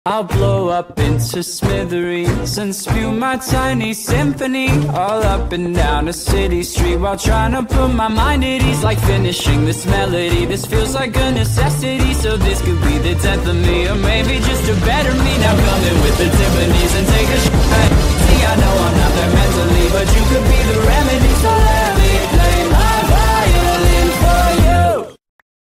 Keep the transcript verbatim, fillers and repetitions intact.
I'll blow up into smithereens and spew my tiny symphony all up and down a city street while trying to put my mind at ease. Like finishing this melody, this feels like a necessity. So this could be the tenth of me, or maybe just a better me. Now come in with the Tiffany's and take a shot. See, I know I'm not